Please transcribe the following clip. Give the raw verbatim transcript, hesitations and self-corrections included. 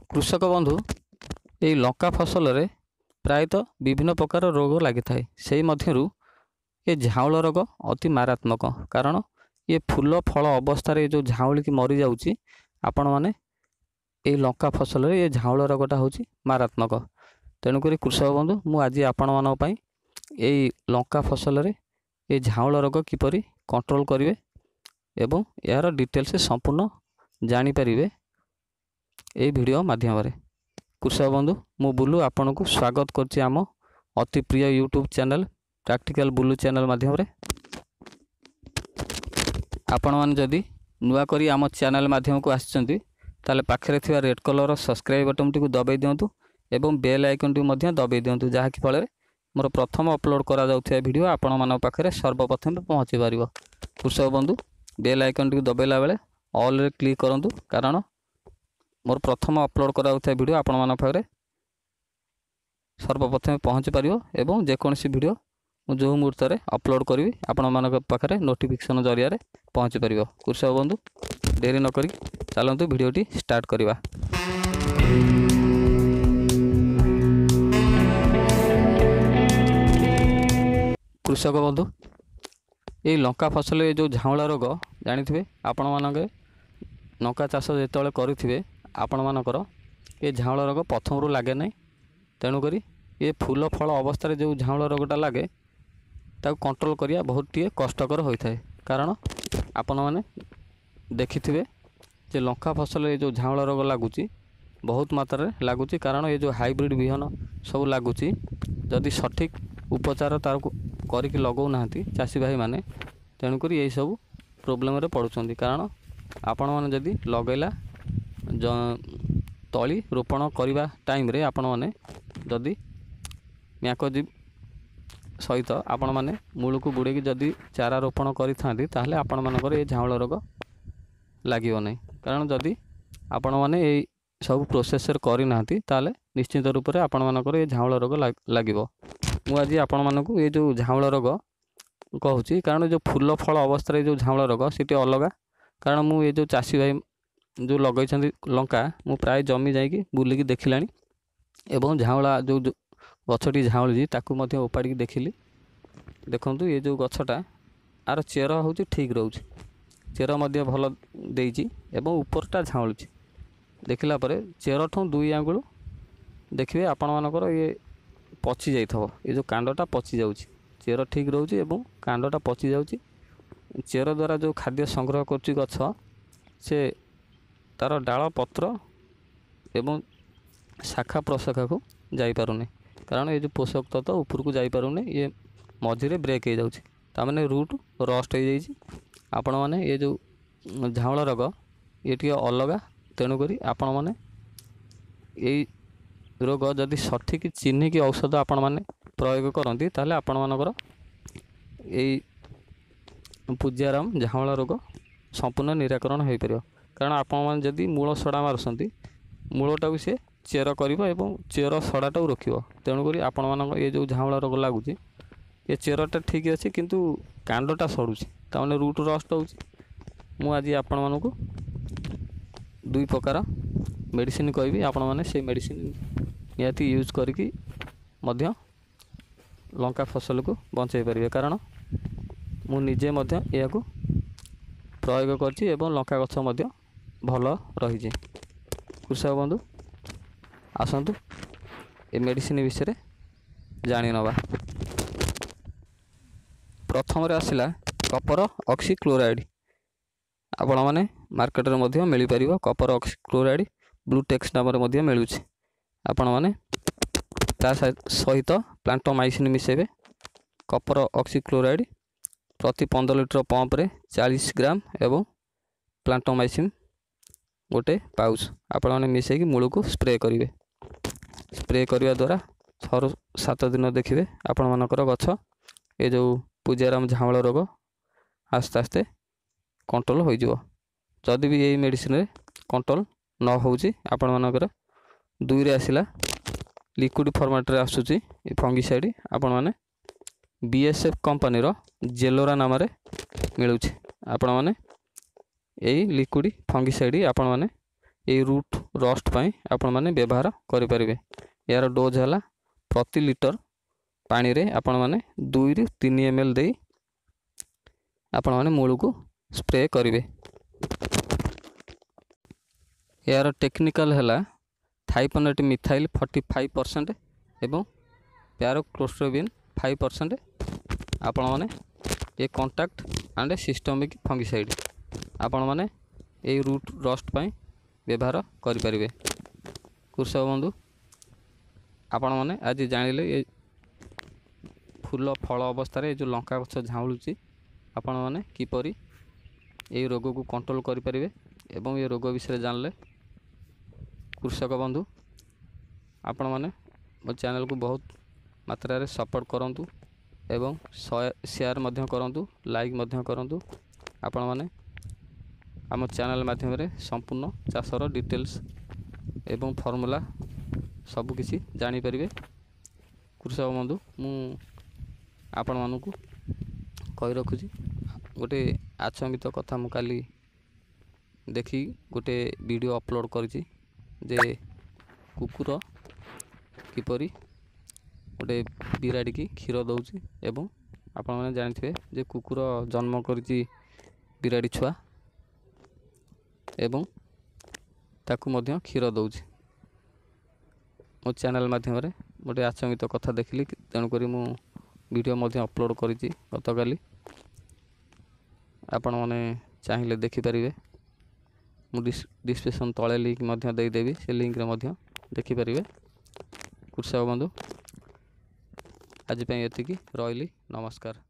कृषक बंधु ये लंका फसल रे प्रायतः विभिन्न प्रकार रोग लगी थाए से मध्यरु ये झाउल रोग अति मारात्मक कारण ये फूल फल अवस्था रे जो झाउल की मरी जाउची आपण माने ये लंका फसल रे ये झाउल रोगटा होची मारात्मक। तेणुक कृषक बंधु मु आज आपण मान पई ये लंका फसल रे ये झाउल रोग किपरि कंट्रोल करिवे एवं यार डिटेल्स संपूर्ण जानी परिवे ए वीडियो माध्यम रे। कृषक बंधु मु बुलू आपन को स्वागत करछि आम अति प्रिय YouTube channel practical Bulu channel माध्यम रे। आपण मान जदि नुआ करी आम चैनल माध्यम को आछंती ताले पाखरे थिबा रेड कलर सब्सक्राइब बटन टी को दबाई दियंतु एवं बेल आइकन टी मध्य दबाई दियंतु जहा कि फल मोर प्रथम अपलोड करा जाउथिया वीडियो आपण मान पाखरे सर्वप्रथम पहुंची पारिबो। कृषक बंधु बेल आइकन टी दबाइला बेले ऑल रे क्लिक करंतु कारण मोर प्रथम अपलोड करा वीडियो आपण मान पाखरे सर्वप्रथम पहुँची पारिबो एवं जेकोसी वीडियो जो मुहूर्त में अपलोड करी आपण मान पाखरे नोटिफिकेशन जरिया रे पहुँची पारिबो। कृषक बंधु देरी न करी चलतु वीडियोटी स्टार्ट करवा। कृषक बंधु ये लंका फसल जो झाउला रोग जानी आपण मानके लंका चाष जो करेंगे आपण मानकर ये झाउल रोग प्रथम लगे ना तेणुक ये फूल फल अवस्था जो झाउल रोगटा लगे ताको कंट्रोल करिया बहुत टे कष्टकर होता है कारण आपण मैंने देखिथे जे लंका फसल ये जो झाउल रोग लगुच बहुत मात्रा रे लगुच कारण ये जो हाइब्रिड बिहन सब लगुच जदि सठिक उपचार तार करिक लगौ नाहंती चाषी भाई माने तेणुक ये सब प्रोब्लेम रे पड़ुछंती कारण आपण मैंने जदि लगैला तली रोपण करने टाइम रे आपण मैंने जदि म्याकोजिब सहित आपण मैंने मूल को बुड़े जदि चारा रोपण करि ताहले आपण मानकर ये झाउल रोग लागिव नहीं कारण जदि आपण मैंने ये सब प्रोसेस करना ताले निश्चित रूप से आपण मानकर ये झाउल रोग लागिव। मु आज आपण मानकु ये जो झाउल रोग कहूँ कारण जो फूल फल अवस्था जो झाउल रोग सीटी अलग कारण मु ये जो चाषी भाई जो लगे लंका मु प्राय जमी जाकि बुलिकी देखिलानी एवं झाउला जो गछटी झाउली ताकू मध्य उपाड़ी देखिली देखंतु ये जो गछटा आर चेर हूँ ठीक रोचे चेर मध्य भल देइछि एवं उपरटा झाउलुछि देखिला परे चेर ठू दुई आंगुल देखिए आपण मानकर ये पची जाइथबो ये जो कांडटा पची जाउछि चेर ठीक रोचे एवं कांडटा पची जाउछि चेर द्वारा जो खाद्य संग्रह करछि गछ से तार डाल पत्र एवं शाखा प्रशाखा को जाई पारुने कारण ये जो पोषक तत्व ऊपर को जाई पारुने ये मझिरे ब्रेक हो जाउछि तामाने रूट रस्ट हो जाइछि आपण माने ये जो झाउल रोग ये टिके अलगा तेणुक आपण माने ये रोग जदि सठिक चिन्हिक औषध आपण माने प्रयोग करती ताहले आपण मानकर ये पूज्याराम झाउल रोग संपूर्ण निराकरण हो पार कारण आपण मैंने जदि मूल सड़ा मारुंट मूलटा भी सी चेर कर चेर सड़ाटा रोकब तेणुक आपण मान ये जो झाउल रोग लगुच ये चेरटा ठीक अच्छे किंतु कांडटा सड़ुची ताने रूट रस्ट हो मुझे आपण मानक दुई प्रकार मेडिसिन कहबी आपण मैंने से मेडिसिन निहाती यूज करिकी मध्य लंका फसल को बचाई पारे कारण मु निजे मध्य या प्रयोग करछि एवं लंका गछ मध्य भल रही। कृषक बंधु आसतु ए मेडिसिन विषय जानी नवा। प्रथम रे आसिला कपर ऑक्सीक्लोराइड आपण माने मार्केट रे मध्य मिली परिबो कपर ऑक्सीक्लोराइड ब्लूटेक्स नाम रे मध्य मिलुछि आपण माने ता सहित प्लांटोमाइसिन मिसेबे कपर ऑक्सीक्लोराइड प्रति पंद्रह लिटर पंप रे चालीस ग्राम एवं प्लांटोमाइसिन गोटे पाउच आपण माने मिसेकी मूल को स्प्रे करिवे स्प्रे करने द्वारा छः सात दिन देखिए आपण मानकर गछ ये जो पूज्याराम झाउल रोग आस्ते आस्ते कंट्रोल हो जदि भी यही मेडिसिन रे कंट्रोल न होउची आपण मानकर दुई रे आसिला लिक्विड फॉर्मेट रे आसुची ए फंगिसाइड आपण माने बीएसएफ कंपनी रो जेलोरा नाम रे मिलुची आपण माने यही लिक्विड फंगिसाइड आपण माने ये रूट ରଷ୍ଟ ପାଇଁ ଆପଣମାନେ ବ୍ୟବହାର କରିପାରିବେ। ଏହାର ଡୋଜ୍ ହେଲା ପ୍ରତି ଲିଟର ପାଣିରେ ଆପଣମାନେ ଦୁଇରୁ ତିନି ଏମ୍ ଏଲ୍ ଦେଇ ଆପଣମାନେ ମୂଳକୁ ସ୍ପ୍ରେ କରିବେ। ଏହାର ଟେକ୍ନିକାଲ ହେଲା thiophanate methyl forty five percent ଏବଂ ପ୍ୟାରୋକ୍ଲୋଷ୍ଟ୍ରୋବିନ୍ फाइव परसेंट आपण मैंने ये कॉन्टैक्ट एंड सिस्टमिक फंगिसाइड आपण मैंने ये रूट रस्ट पाई व्यवहार करें। कृषक बंधु आपण मैंने आज जानिले ये फूल फल अवस्था जो लंका गछ झाऊलुची आपण मैंने किपरि ये रोग को कंट्रोल करें एवं ये रोग विषय जानले। कृषक बंधु आपण मैंने मो चैनल को बहुत मात्रा रे सपोर्ट करंतु एवं शेयर मध्य करंतु, लाइक मध्य करंतु। आपण माने आम चैनल माध्यम रे संपूर्ण चाषर डिटेल्स एवं फॉर्मूला सब किसी जानी परिबे। कृषक बंधु मु आपण मानकु कहि रखुची गोटे आचंबित कथा मु काली देखी गोटे वीडियो अपलोड करिची जे कुकुर किपरि गोटे बिराड़ी की क्षीर दौची एवं आपण मैंने जानिथिबे जे कुकुर जन्म करिची बिराड़ी छुआ एवं ताकू मध्य क्षीर दौची। मो चैनल माध्यम रे गोटे आचंबित कथा देखिली तेणुक मु वीडियो मध्य अपलोड करिची गतकाली। आपण मैंने चाहिए देखिपारे मु डिस्क्रिप्शन तले लिंक मध्य देदेवी से लिंक रे मध्य देखिपारे। कृषक बंधु आज एतिकी रही नमस्कार।